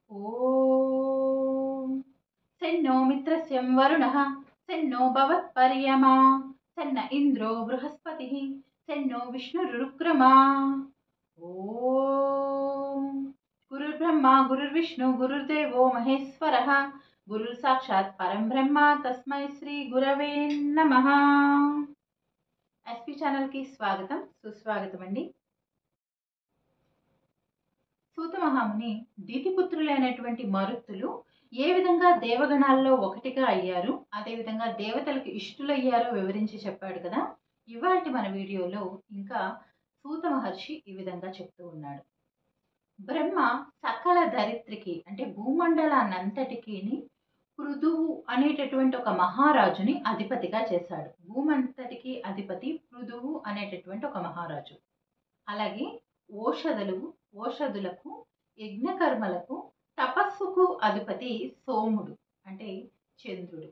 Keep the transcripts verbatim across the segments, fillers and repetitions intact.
ఓం సెన్నో మిత్రస్యం వరుణః సెన్నో భవత్పర్యమా సెన్న ఇంద్రో బృహస్పతిః సెన్నో విష్ణురుక్రమా. ఓం గురుర్బ్రహ్మ గురుర్విష్ణు గురుర్దేవో మహేశ్వరః గురుర్ సాక్షాత్ పరం బ్రహ్మ తస్మై శ్రీ గురవే నమః. ఎస్పీ ఛానల్కి స్వాగతం సుస్వాగతం అండి. సూత మహాముని దితిపుత్రులైనటువంటి మరుత్తులు ఏ విధంగా దేవగణాల్లో ఒకటిగా అయ్యారు, అదేవిధంగా దేవతలకు ఇష్టులయ్యారో వివరించి చెప్పాడు కదా. ఇవాటి మన వీడియోలో ఇంకా సూత మహర్షి ఈ విధంగా చెప్తూ ఉన్నాడు. బ్రహ్మ సకల ధరిత్రికి అంటే భూమండలాన్నంతటికీ పృథువు అనేటటువంటి ఒక మహారాజుని అధిపతిగా చేశాడు. భూమంతటికి అధిపతి పృథువు అనేటటువంటి ఒక మహారాజు. అలాగే ఓషధులు ఓషధులకు యజ్ఞకర్మలకు తపస్సుకు అధిపతి సోముడు అంటే చంద్రుడు.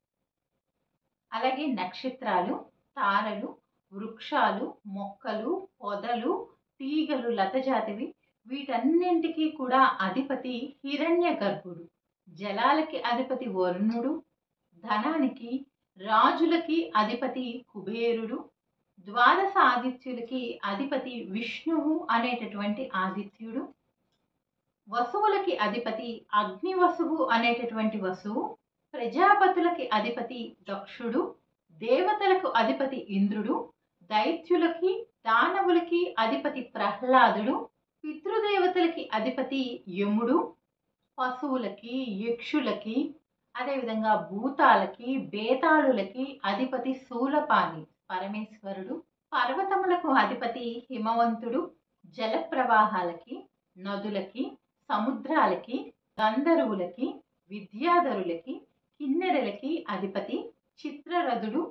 అలాగే నక్షత్రాలు, తారలు, వృక్షాలు, మొక్కలు, పొదలు, తీగలు, లతజాతివి వీటన్నింటికి కూడా అధిపతి హిరణ్య గర్భుడు. జలాలకి అధిపతి వరుణుడు, ధనానికి రాజులకి అధిపతి కుబేరుడు, ద్వాదశ ఆదిత్యులకి అధిపతి విష్ణువు అనేటటువంటి ఆదిత్యుడు, వసువులకి అధిపతి అగ్ని వసువు అనేటటువంటి వసువు, ప్రజాపతులకి అధిపతి దక్షుడు, దేవతలకు అధిపతి ఇంద్రుడు, దైత్యులకి దానవులకి అధిపతి ప్రహ్లాదుడు, పితృదేవతలకి అధిపతి యముడు, పశువులకి యక్షులకి అదేవిధంగా భూతాలకి బేతాళులకి అధిపతి శూలపాణి పరమేశ్వరుడు, పర్వతములకు అధిపతి హిమవంతుడు, జల ప్రవాహాలకి నదులకి సముద్రాలకి గంధర్వులకి విద్యాధరులకి కిన్నెరలకి అధిపతి చిత్రరథుడు,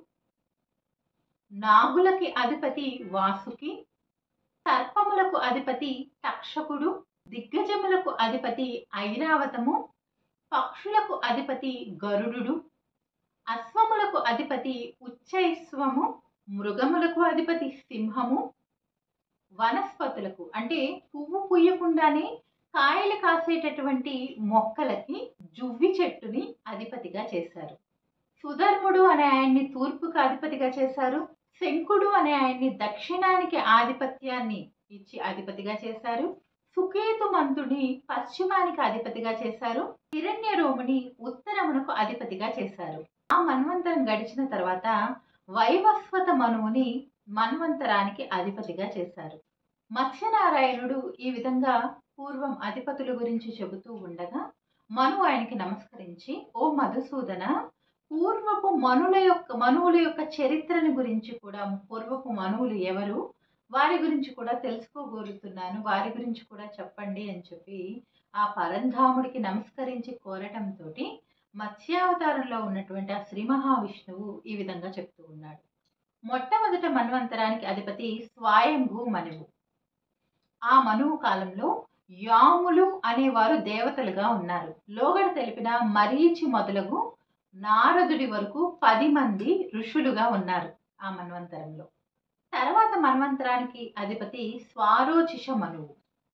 నాగులకి అధిపతి వాసుకి, సర్పములకు అధిపతి తక్షకుడు, దిగ్గజములకు అధిపతి ఐరావతము, పక్షులకు అధిపతి గరుడు, అశ్వములకు అధిపతి ఉచ్చైశ్వము, మృగములకు అధిపతి సింహము, వనస్పతులకు అంటే పువ్వు పుయ్యకుండానే కాయలు కాసేటటువంటి మొక్కలకి జువ్వి చెట్టుని అధిపతిగా చేశారు. సుధర్ముడు అనే ఆయన్ని తూర్పుకు అధిపతిగా చేశారు. శంకుడు అనే ఆయన్ని దక్షిణానికి ఆధిపత్యాన్ని ఇచ్చి అధిపతిగా చేశారు. సుకేతుమంతుని పశ్చిమానికి అధిపతిగా చేశారు. హిరణ్య రోముని ఉత్తరమునకు అధిపతిగా చేశారు. ఆ మన్వంతరం గడిచిన తర్వాత వైవస్వత మనువుని మన్వంతరానికి అధిపతిగా చేశారు. మత్స్యనారాయణుడు ఈ విధంగా పూర్వం అధిపతుల గురించి చెబుతూ ఉండగా మను ఆయనకి నమస్కరించి, ఓ మధుసూదన, పూర్వపు మనుల యొక్క మనువుల యొక్క చరిత్రను గురించి కూడా, పూర్వపు మనువులు ఎవరు, వారి గురించి కూడా తెలుసుకోగోరుతున్నాను, వారి గురించి కూడా చెప్పండి అని చెప్పి ఆ పరంధాముడికి నమస్కరించి కోరటంతో మత్స్యావతారంలో ఉన్నటువంటి ఆ శ్రీ మహావిష్ణువు ఈ విధంగా చెప్తూ ఉన్నాడు. మొట్టమొదట మన్వంతరానికి అధిపతి స్వయంభూ మనువు. ఆ మనువు కాలంలో యాములు అనేవారు దేవతలుగా ఉన్నారు. లోగడ తెలిపిన మరీచి మొదలగు నారదుడి వరకు పది మంది ఋషులుగా ఉన్నారు ఆ మన్వంతరంలో. తర్వాత మన్వంతరానికి అధిపతి స్వారోచిష మనువు.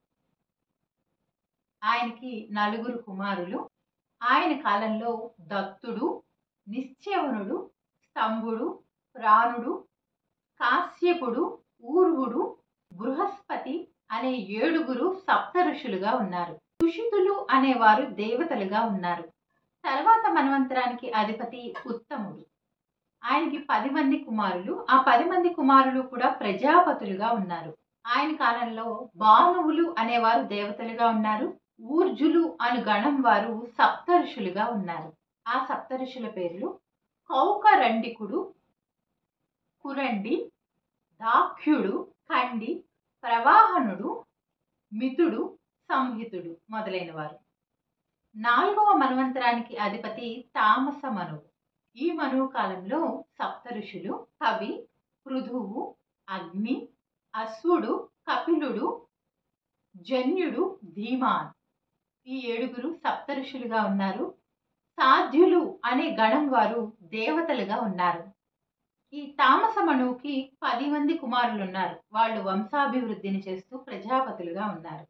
ఆయనకి నలుగురు కుమారులు. ఆయన కాలంలో దత్తుడు, నిశ్చవనుడు, స్తంభుడు, ప్రాణుడు, కాశ్యపుడు, ఊర్వుడు, బృహస్పతి అనే ఏడుగురు సప్త ఋషులుగా ఉన్నారు. ఋషితులు అనేవారు దేవతలుగా ఉన్నారు. తర్వాత మన్వంతరానికి అధిపతి ఉత్తముడు. ఆయనకి పది మంది కుమారులు. ఆ పది మంది కుమారులు కూడా ప్రజాపతులుగా ఉన్నారు. ఆయన కాలంలో భానువులు అనేవారు దేవతలుగా ఉన్నారు. ఊర్జులు అను గణం వారు సప్త ఋషులుగా ఉన్నారు. ఆ సప్త ఋషుల పేర్లు కౌకరండికుడు, కురండి, దాఖ్యుడు, ఖండి, ప్రవాహనుడు, మితుడు, సంహితుడు మొదలైన వారు. నాలుగవ మన్వంతరానికి అధిపతి తామస మనువు. ఈ మనువు కాలంలో సప్త ఋషులు కవి, పృథువు, అగ్ని, అశ్వుడు, కపిలుడు, జన్యుడు, ధీమాన్ ఈ ఏడుగురు సప్త ఋషులుగా ఉన్నారు. సాధ్యులు అనే గణం వారు దేవతలుగా ఉన్నారు. ఈ తామస మనువుకి పది మంది కుమారులు ఉన్నారు. వాళ్ళు వంశాభివృద్ధిని చేస్తూ ప్రజాపతులుగా ఉన్నారు.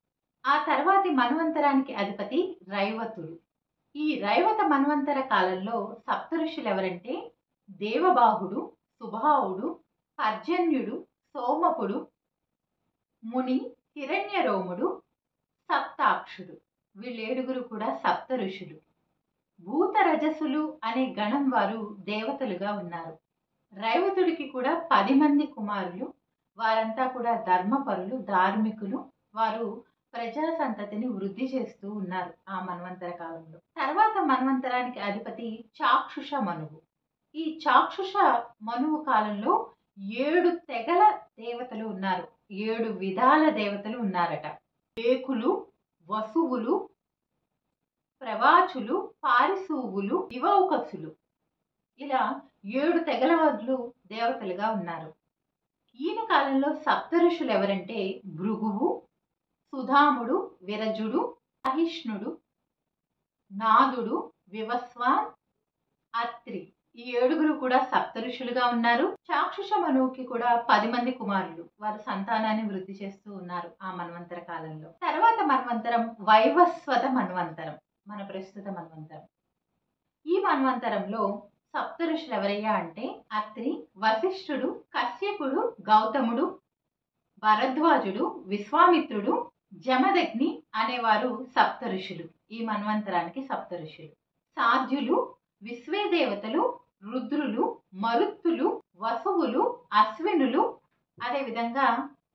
ఆ తర్వాతి మన్వంతరానికి అధిపతి రైవతుడు. ఈ రైవత మన్వంతర కాలంలో సప్తఋషులు ఎవరంటే దేవబాహుడు, సుబాహుడు, పర్జన్యుడు, సోమపుడు, ముని, హిరణ్యరోముడు, సప్తాక్షుడు. వీళ్ళేడుగురు కూడా సప్త ఋషులు. భూత రజసులు అనే గణం వారు దేవతలుగా ఉన్నారు. రైవతుడికి కూడా పది మంది కుమారులు. వారంతా కూడా ధర్మపరులు, ధార్మికులు. వారు ప్రజా సంతతిని వృద్ధి చేస్తూ ఉన్నారు ఆ మన్వంతర కాలంలో. తర్వాత మన్వంతరానికి అధిపతి చాక్షుష మనువు. ఈ చాక్షుష మనువు కాలంలో ఏడు తెగల దేవతలు ఉన్నారు. ఏడు విధాల దేవతలు ఉన్నారట. ఏకులు, వసువులు, ప్రవాచులు, పారిశూవులు, దివౌకసులు, ఇలా ఏడు తెగల వాళ్ళు దేవతలుగా ఉన్నారు. ఈయన కాలంలో సప్త ఋషులు ఎవరంటే భృగువు, సుధాముడు, విరజుడు, సహిష్ణుడు, నాదుడు, వివస్వాన్, అత్రి. ఈ ఏడుగురు కూడా సప్త ఋషులుగా ఉన్నారు. చాక్షుష మనువుకి కూడా పది మంది కుమారులు. వారు సంతానాన్ని వృద్ధి చేస్తూ ఉన్నారు ఆ మన్వంతర కాలంలో. తర్వాత మన్వంతరం వైవస్వత మన్వంతరం, మన ప్రస్తుత మన్వంతరం. ఈ మన్వంతరంలో సప్త ఋషులు ఎవరయ్యా అంటే అత్రి, వశిష్ఠుడు, కశ్యపుడు, గౌతముడు, భరద్వాజుడు, విశ్వామిత్రుడు, జమదగ్ని అనేవారు సప్త ఋషులు. ఈ మన్వంతరానికి సప్త ఋషులు. సాధ్యులు, విశ్వేదేవతలు, రుద్రులు, మరుత్తులు, వసువులు, అశ్వినులు, అదేవిధంగా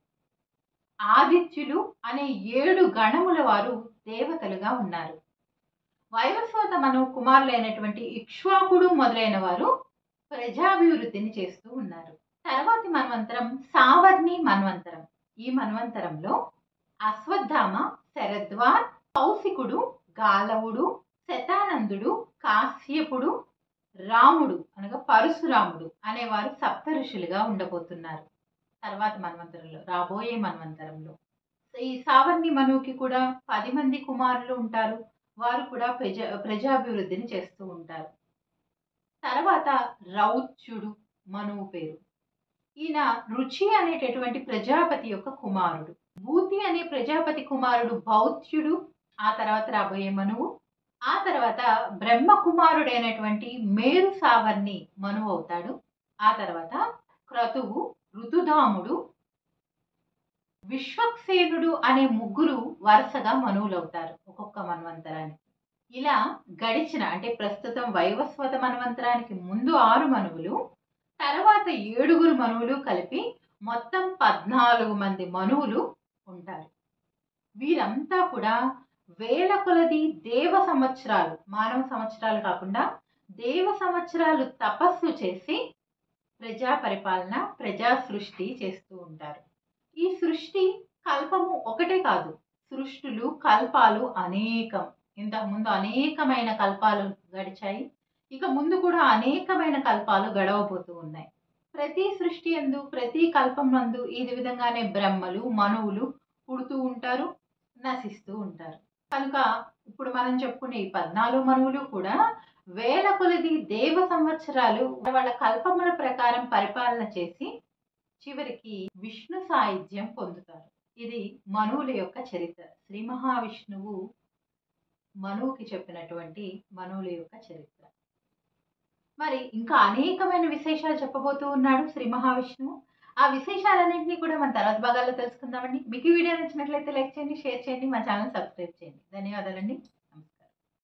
ఆదిత్యులు అనే ఏడు గణముల వారు దేవతలుగా ఉన్నారు. వైవస్వత మను కుమారులైనటువంటి ఇక్ష్వాకుడు మొదలైన వారు ప్రజాభివృద్ధిని చేస్తూ ఉన్నారు. తర్వాతి మన్వంతరం సావర్ణి మన్వంతరం. ఈ మన్వంతరంలో అశ్వత్థామ, శరద్వాన్, కౌశికుడు, గాలవుడు, శతానందుడు, కాశ్యపుడు, రాముడు అనగా పరశురాముడు అనేవారు సప్త ఋషులుగా ఉండబోతున్నారు తర్వాత మన్వంతరంలో, రాబోయే మన్వంతరంలో. ఈ సావర్ణి మనువుకి కూడా పది మంది కుమారులు ఉంటారు. వారు కూడా ప్రజా ప్రజాభివృద్ధిని చేస్తూ ఉంటారు. తర్వాత రౌచ్యుడు మనువు పేరు. ఈయన రుచి అనేటటువంటి ప్రజాపతి యొక్క కుమారుడు. భూతి అనే ప్రజాపతి కుమారుడు బౌత్యుడు. ఆ తర్వాత రాబోయే మనువు. ఆ తర్వాత బ్రహ్మ కుమారుడైనటువంటి మేరు సావర్ణి మనువు అవుతాడు. ఆ తర్వాత క్రతువు, ఋతుధాముడు, విశ్వక్సేనుడు అనే ముగ్గురు వరుసగా మనువులవుతారు ఒక్కొక్క మన్వంతరానికి. ఇలా గడిచిన అంటే ప్రస్తుతం వైవస్వత మన్వంతరానికి ముందు ఆరు మనువులు, తర్వాత ఏడుగురు మనువులు కలిపి మొత్తం పద్నాలుగు మంది మనువులు ఉంటారు. వీరంతా కూడా వేల కొలది దేవ సంవత్సరాలు, మానవ సంవత్సరాలు కాకుండా దేవ సంవత్సరాలు తపస్సు చేసి ప్రజా పరిపాలన, ప్రజా సృష్టి చేస్తూ ఉంటారు. ఈ సృష్టి కల్పము ఒకటే కాదు, సృష్టులు కల్పాలు అనేకం. ఇంతకుముందు అనేకమైన కల్పాలు గడిచాయి. ఇక ముందు కూడా అనేకమైన కల్పాలు గడవబోతూ ఉన్నాయి. ప్రతి సృష్టి యందు, ప్రతి కల్పం నందు ఈ విధంగానే బ్రహ్మలు, మనువులు పుడుతూ ఉంటారు, నశిస్తూ ఉంటారు. కనుక ఇప్పుడు మనం చెప్పుకునే ఈ పద్నాలుగు మనువులు కూడా వేల కొలది దేవ సంవత్సరాలు వాళ్ళ కల్పముల ప్రకారం పరిపాలన చేసి చివరికి విష్ణు సాయుధ్యం పొందుతారు. ఇది మనువుల యొక్క చరిత్ర. శ్రీ మహావిష్ణువు మనువుకి చెప్పినటువంటి మనువుల యొక్క చరిత్ర. మరి ఇంకా అనేకమైన విశేషాలు చెప్పబోతూ ఉన్నాడు శ్రీ మహావిష్ణువు. ఆ విశేషాలన్నింటినీ కూడా మన తర్వాత భాగాల్లో తెలుసుకుందామండి. మీకు ఈ వీడియో నచ్చినట్లయితే లైక్ చేయండి, షేర్ చేయండి, మా ఛానల్ సబ్స్క్రైబ్ చేయండి. ధన్యవాదాలండి.